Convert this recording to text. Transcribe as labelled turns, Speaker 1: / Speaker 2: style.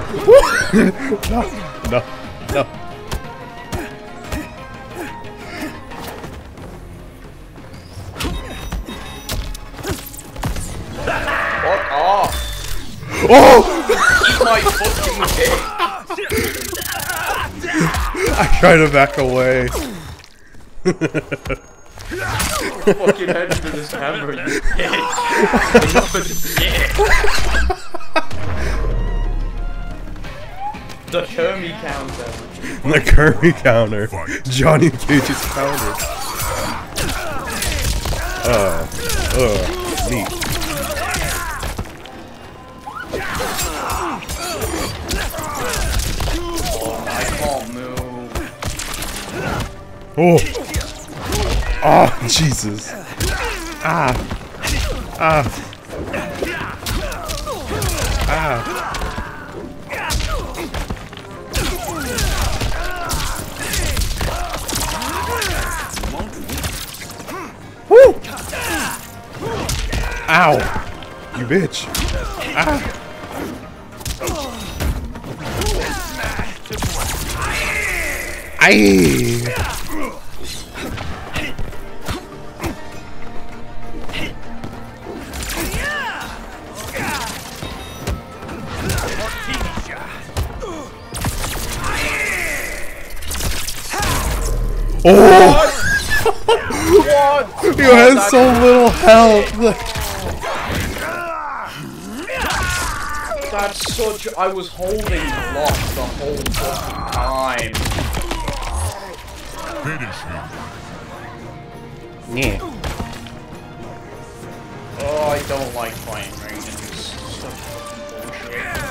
Speaker 1: No, no, no.
Speaker 2: Fuck off!
Speaker 1: Oh!
Speaker 2: Eat my fucking dick!
Speaker 1: I try to back away.
Speaker 2: Fucking head into this hammer, you bitch! Enough of this shit! The Kermit counter.
Speaker 1: The Kirby counter. Johnny Cage's counter. Neat.
Speaker 2: I can't move.
Speaker 1: Oh. Oh, Jesus. Ah. Ah. Ah. Woo! Ow! You bitch! Ah! Aye! Oh!
Speaker 2: What?
Speaker 1: You had so little health!
Speaker 2: That's such. I was holding block the whole fucking time.
Speaker 3: Finish him.
Speaker 1: Yeah.
Speaker 2: Oh, I don't like fighting Raiden. It's such fucking bullshit.